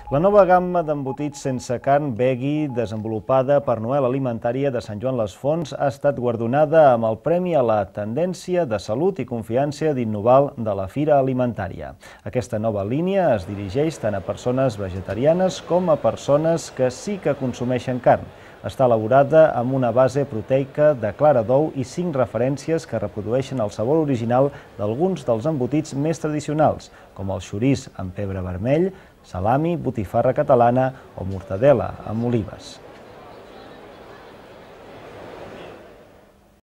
La nova gamma d'embotits sense carn veggie desenvolupada per Noel Alimentària de Sant Joan les Fonts ha estat guardonada amb el Premi a la Tendència de Salut i Confiança d'Innoval de la Fira Alimentària. Aquesta nova línia es dirigeix tant a persones vegetarianes com a persones que sí que consumeixen carn. Està elaborada amb una base proteica de clara d'ou i 5 referències que reprodueixen el sabor original d'alguns dels embotits més tradicionals, com el xoriç amb pebre vermell, salami, botifarra catalana o mortadela amb olives.